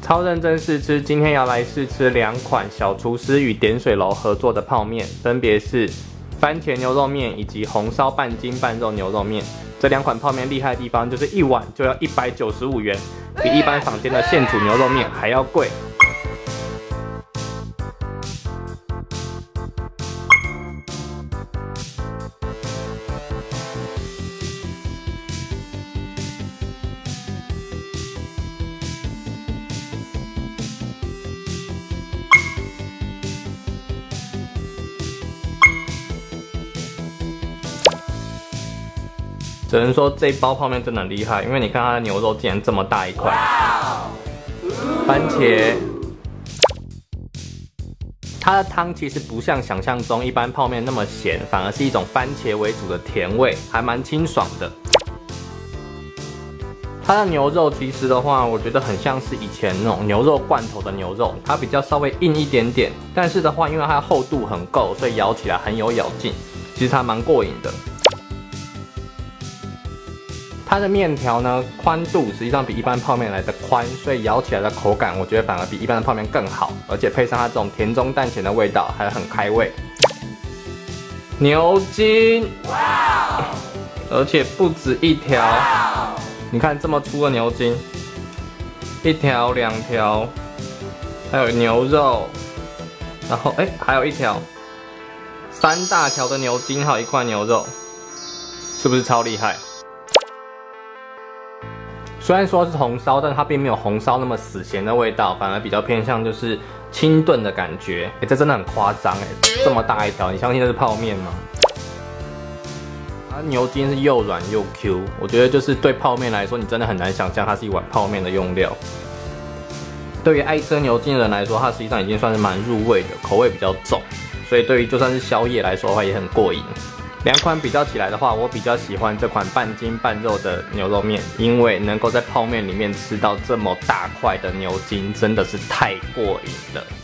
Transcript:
超认真试吃，今天要来试吃2款小厨师与点水楼合作的泡面，分别是番茄牛肉面以及红烧半筋半肉牛肉面。这2款泡面厉害的地方就是1碗就要195元，比一般坊间的现煮牛肉面还要贵。只能说这一包泡面真的很厉害，因为你看它的牛肉竟然这么大一块，番茄，它的汤其实不像想象中一般泡面那么咸，反而是一种番茄为主的甜味，还蛮清爽的。它的牛肉其实的话，我觉得很像是以前那种牛肉罐头的牛肉，它比较稍微硬一点点，但是的话，因为它的厚度很够，所以咬起来很有咬劲，其实还蛮过瘾的。它的面条呢，宽度实际上比一般泡面来的宽，所以咬起来的口感，我觉得反而比一般的泡面更好，而且配上它这种甜中带咸的味道，还很开胃。牛筋，哇！而且不止一条，你看这么粗的牛筋，1条、2条，还有牛肉，然后还有1条，3大条的牛筋，还有1块牛肉，是不是超厉害？虽然说是红烧，但它并没有红烧那么死咸的味道，反而比较偏向就是清炖的感觉。这真的很夸张这么大一条，你相信这是泡面吗？它牛筋是又软又 Q， 我觉得就是对泡面来说，你真的很难想象它是一碗泡面的用料。对于爱吃牛筋的人来说，它实际上已经算是蛮入味的，口味比较重，所以对于就算是宵夜来说的话，也很过瘾。2款比较起来的话，我比较喜欢这款半筋半肉的牛肉面，因为能够在泡面里面吃到这么大块的牛筋，真的是太过瘾了。